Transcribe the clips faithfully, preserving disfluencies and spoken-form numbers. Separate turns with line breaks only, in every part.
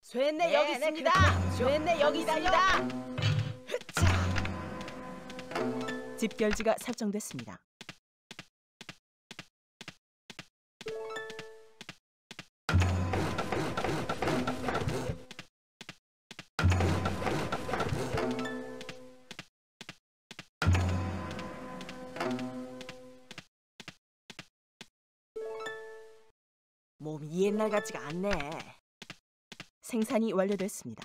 쇠네 여기 있습니다. 쇠네 여기 있습니다.
집결지가 설정됐습니다.
몸이 옛날 같지가 않네.
생산이 완료됐습니다.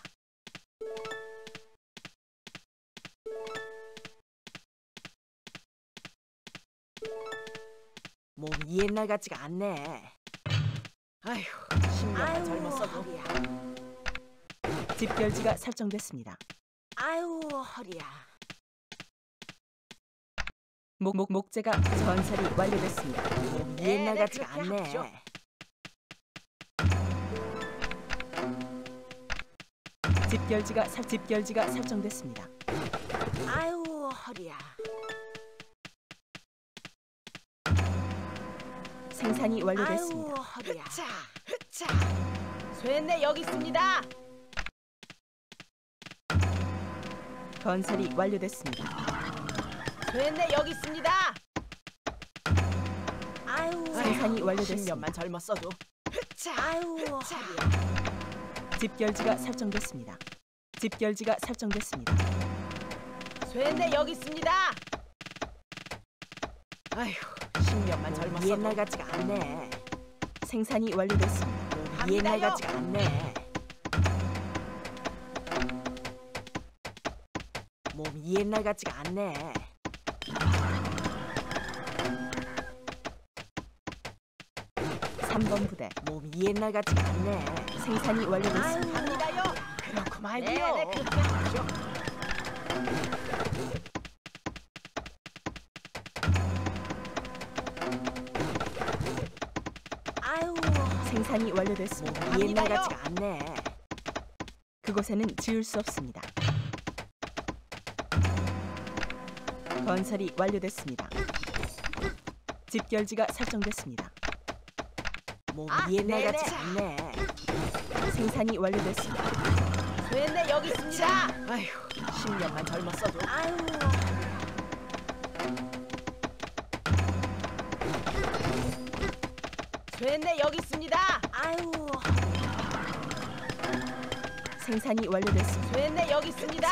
몸이 옛날 같지가 않네. 아휴, 십 년만 젊었어도. 허리야.
집결지가 설정됐습니다.
아유, 허리야.
목, 목, 목재가 건설이 완료됐습니다.
몸이 옛날 같지가 않네. 합죠.
집결지가 설 집결지가 설정됐습니다.
아유, 허리야.
생산이 완료됐습니다.
아유, 허리야. 자, 자. 쇠네 여기 있습니다.
건설이 완료됐습니다.
쇠네 여기 있습니다. 아유,
생산이 완료됐습니다.
십 년만 젊었어도. 자, 아유, 허리야.
집결지가 설정됐습니다. 집결지가 설정됐습니다.
쇠네 여기 있습니다. 아휴, 십 년만 젊었어도 옛날 같지가 않네.
생산이 완료됐습니다.
몸이 옛날 같지가 않네. 몸이 옛날 같지가 않네.
삼 번 부대
몸이 옛날 같지가 않네.
생산이 완료됐습니다.
갑니다요. 그렇고 말고요. 네, 네, 그렇게 하죠. 아유,
생산이 완료됐습니다.
몸이 옛날 같지가 않네.
그곳에는 지을 수 없습니다. 건설이 완료됐습니다. 집결지가 설정됐습니다.
몸이
아,
옛날
네네.
같지가 않네.
생산이 완료됐습니다.
쇠네 여기 있습니다. 아휴, 십 년만 젊었어도. 아유. 쇠네 여기 있습니다. 아유.
생산이 완료됐습니다.
쇠네 여기 있습니다.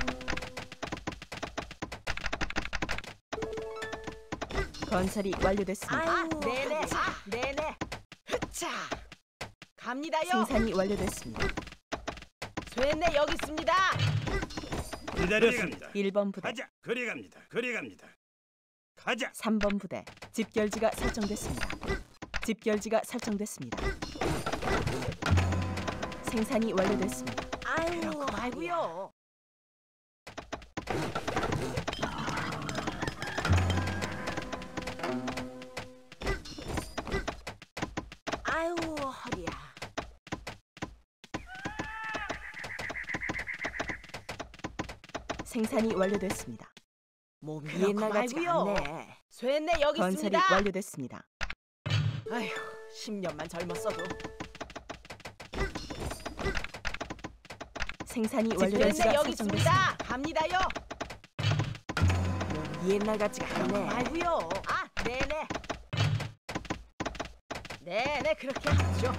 건설이 완료됐습니다.
아유, 네네. 아, 네네. 자, 갑니다요.
생산이 완료됐습니다.
쇠네 여기 있습니다.
기다렸습니다.
일 번 부대
가자. 그리 갑니다. 그리 갑니다. 가자.
삼 번 부대 집결지가 설정됐습니다. 집결지가 설정됐습니다. 생산이 완료됐습니다.
아유, 그렇고 말고요. 아유, 허리야.
생산이 완료됐습니다.
몸이 옛날 같지가 않네. 쇠네 여기
건설이
있습니다.
완료됐습니다.
아휴, 십 년만 젊었어도.
생산이
쇠네
완료됐습니다.
여기 있습니다. 갑니다요. 몸이 옛날 같지가 않네. 말고요. 아, 네네. 네네, 그렇게 하죠.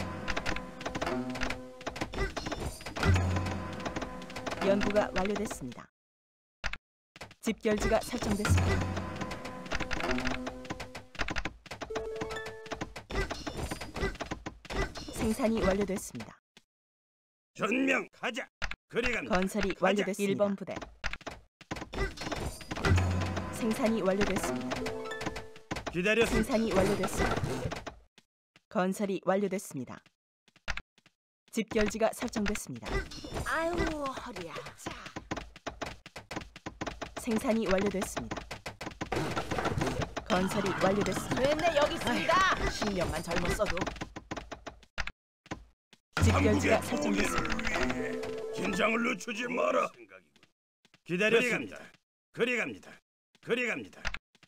연구가 완료됐습니다. 집결지가 설정됐습니다. 생산이 완료됐습니다.
전명 가자. 그리 갑니다.
건설이
가자.
완료됐습니다. 일 번 부대 생산이 완료됐습니다.
기다렸습니다.
생산이 완료됐습니다. 건설이 완료됐습니다. 집결지가 설정됐습니다.
아유, 허리야. 자,
생산이 완료됐습니다. 건설이 완료됐습니다.
쇠네 여기 있습니다. 십 년만 젊었어도.
집결지가
한국의
설정됐습니다.
통일을 위해 긴장을 늦추지 마라. 기다렸습니다. 그리 갑니다. 그리 갑니다.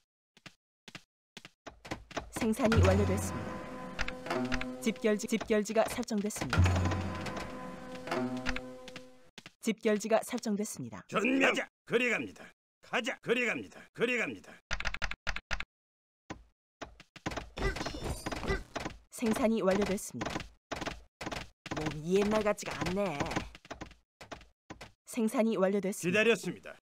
생산이 완료됐습니다. 집결지 집결지가 설정됐습니다. 집결지가 설정됐습니다.
전명. 가자. 그리 갑니다. 가자. 그리 갑니다. 그리 갑니다.
생산이 완료됐습니다.
몸이 옛날 같지가 않네.
생산이 완료됐습니다.
기다렸습니다.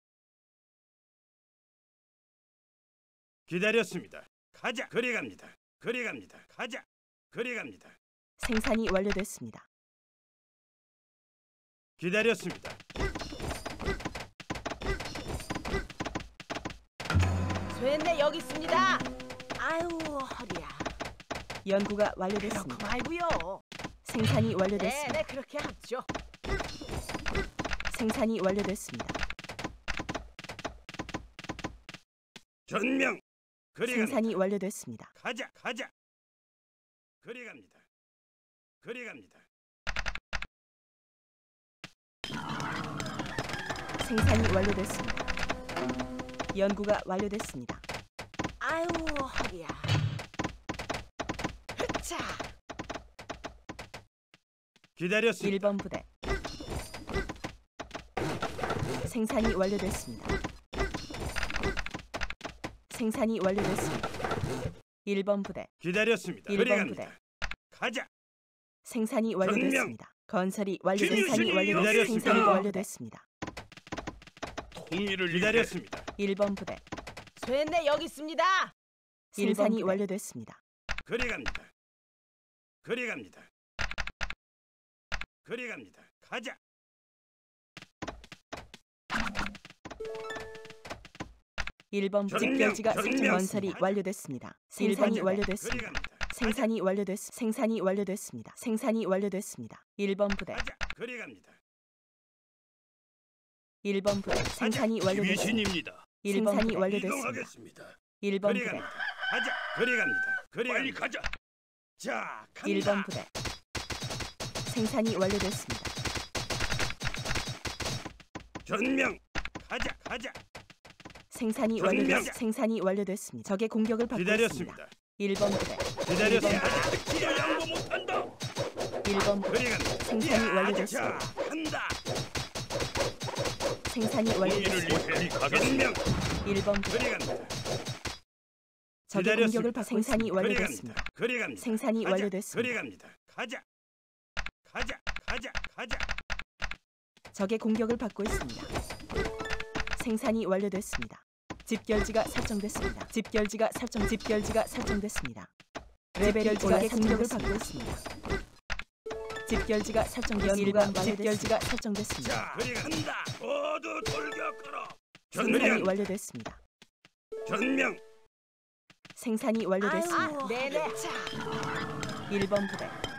기다렸습니다. 가자. 그리 갑니다. 그리 갑니다. 가자. 그리 갑니다.
생산이 완료됐습니다.
기다렸습니다.
쇠네 여기 있습니다. 아유 허리야.
연구가
그렇고
완료됐습니다.
말고요.
생산이
네,
완료됐습니다.
네 그렇게 합죠.
생산이 완료됐습니다.
전명. 그리 갑니다.
생산이 완료됐습니다.
가자. 가자. 그리 갑니다. 그리 갑니다.
생산이 완료됐습니다. 연구가 완료됐습니다.
아유 허리야. 자,
기다렸습니다.
일 번 부대 생산이 완료됐습니다. 생산이 완료됐습니다. 일 번 부대
기다렸습니다.
일
그리
번
갑니다.
부대
가자.
생산이 완료됐습니다. 건설이 완료
김유신이
생산이 완료됐습니다.
기다렸습니다.
생산이 완료됐습니다.
통일을 기다렸습니다.
일 번 부대
쇠네 여기 있습니다.
생산이
번 부대.
완료됐습니다.
그리 갑니다. 그리 갑니다. 그리 갑니다. 가자.
일 번
전명,
집결지가
전명.
설정 건설이 완료됐습니다. 생산이
그리
완료됐습니다.
갑니다.
생산이 완료됐 생산이 완료됐습니다. 생산이 완료됐습니다. 일 번 부대
가자. 그리 갑니다.
일 번 부대 생산이 완료됐습니다.
김유신입니다.
일 번
생산이
부대
완료됐습니다.
이동하겠습니다.
일 번
그리
부대
갑니다. 가자. 그리 갑니다. 그리 빨리 가자. 자, 간다.
일 번 부대 생산이 완료됐습니다.
전명. 가자. 가자.
생산이
전명.
완료됐 생산이 완료됐습니다. 적의 공격을 받고 있습니다.
기다렸습니다.
일 번 부대
기다렸습니다. 기도 양보 못한다.
일 번 부대
그리 갑니다.
생산이
자,
완료됐습니다.
간다.
생산이 완료됐습니다.
위해 가겠습니다.
일 번 부대
그리 갑니다.
적의 공격을 받고 생산이
그리
완료됐습니다.
갑니다. 그리 갑니다.
생산이
가자.
완료됐습니다.
그리 갑니다. 가자. 가자. 가자. 가자.
적의 공격을 받고 있습니다. 생산이 완료됐습니다. 집결지가 설정됐습니다. 집결지가 설정 집결지가 설정됐습니다. 레벨지가 공격을 받고 있습니다. 집결지가 설정됐습니다. 집결지가 설정됐습니다.
자, 그리 간다. 모두 돌격하라.
생산이
전명.
완료됐습니다.
전명.
생산이 완료됐습니다.
아유, 네네. 자,
일 번 부대